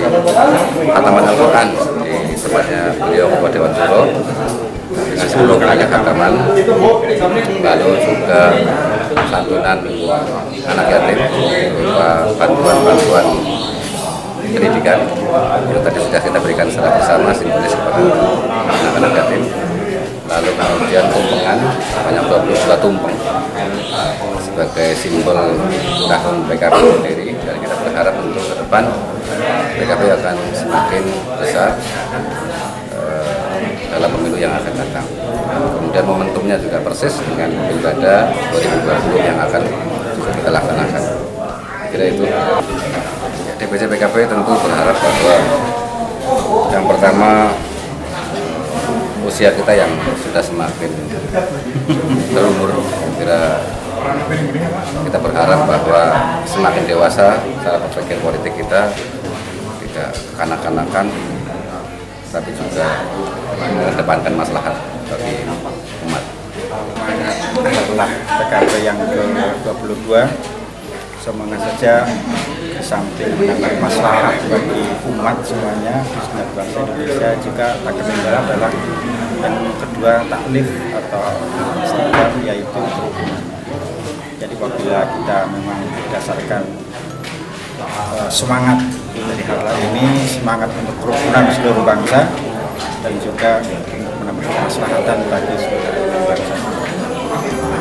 khataman Al-Quran di tempatnya beliau Ketua Dewan Suro dengan 10 kali khataman, lalu juga santunan anak yatim berupa bantuan pendidikan yang tadi sudah kita berikan secara bersama simbolis kepada anak-anak yatim. Lalu kemudian tumpengan sebanyak 22 tumpeng sebagai simbol tahun PKB sendiri, dan kita berharap untuk ke depan PKB akan semakin besar dalam pemilu yang akan datang. Kemudian momentumnya juga persis dengan Pilkada 2020 yang akan juga kita laksanakan. Kira itu. DPC PKB tentu berharap bahwa yang pertama usia kita yang sudah semakin berumur, kira kita berharap bahwa semakin dewasa cara berpikir politik kita tidak kanak-kanakan, tapi juga mengedepankan maslahat bagi umat. Setelah PKB yang ke-22, semoga saja samping menambah maslahat bagi umat semuanya, khususnya bangsa Indonesia, juga paket negara adalah yang kedua taklif atau istiqlal, yaitu kerukunan. Jadi apabila kita memang berdasarkan semangat dari hal ini, semangat untuk kerukunan seluruh bangsa dan juga untuk menambah kemaslahatan bagi seluruh bangsa.